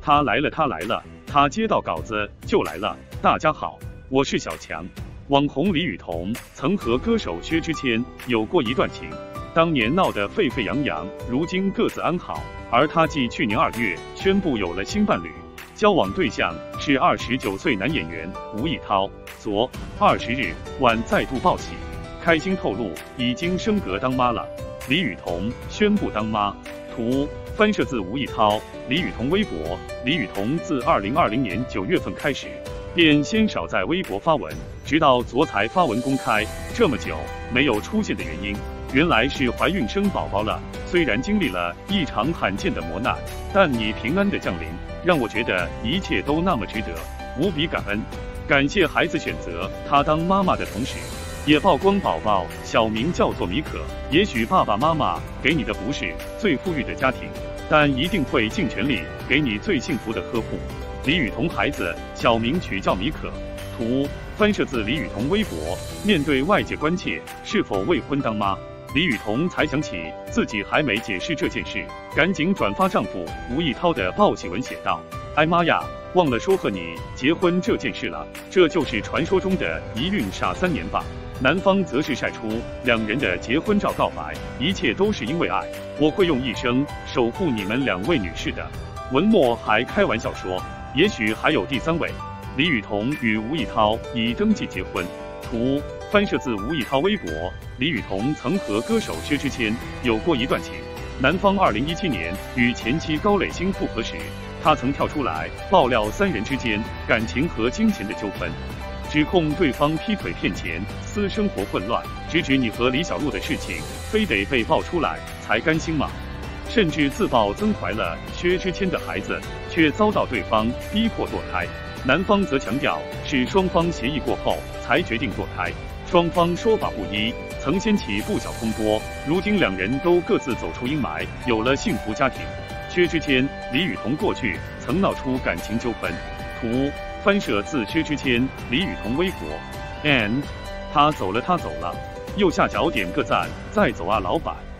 他来了，他来了，他接到稿子就来了。大家好，我是小强。网红李雨桐曾和歌手薛之谦有过一段情，当年闹得沸沸扬扬，如今各自安好。而他继去年2月宣布有了新伴侣，交往对象是29岁男演员吴艺涛。昨20日晚再度报喜，开心透露已经升格当妈了。李雨桐宣布当妈，图翻摄自吴艺涛、李雨桐微博。李雨桐自2020年9月份开始，便鲜少在微博发文，直到昨才发文公开。这么久没有出现的原因，原来是怀孕生宝宝了。虽然经历了一场罕见的磨难，但你平安的降临，让我觉得一切都那么值得，无比感恩。感谢孩子选择她当妈妈的同时，也曝光宝宝小名叫做米可。也许爸爸妈妈给你的不是最富裕的家庭，但一定会尽全力给你最幸福的呵护。李雨桐孩子小名取叫米可，图翻摄自李雨桐微博。面对外界关切是否未婚当妈，李雨桐才想起自己还没解释这件事，赶紧转发丈夫吴艺涛的报喜文，写道：哎妈呀，忘了说和你结婚这件事了，这就是传说中的一孕傻3年吧。男方则是晒出2人的结婚照，告白一切都是因为爱，我会用一生守护你们2位女士的。文末还开玩笑说，也许还有第3位。李雨桐与吴艺涛已登记结婚，图翻摄自吴艺涛微博。李雨桐曾和歌手薛之谦有过一段情，男方2017年与前妻高磊鑫复合时，他曾跳出来爆料3人之间感情和金钱的纠纷，指控对方劈腿骗钱，私生活混乱，直指你和李小璐的事情非得被爆出来才甘心吗？甚至自曝曾怀了薛之谦的孩子，却遭到对方逼迫堕胎。男方则强调是双方协议过后才决定堕胎，双方说法不一，曾掀起不小风波。如今2人都各自走出阴霾，有了幸福家庭。薛之谦、李雨桐过去曾闹出感情纠纷，图翻摄自薛之谦、李雨桐微博。And 他走了，他走了，右下角点个赞，再走啊老板。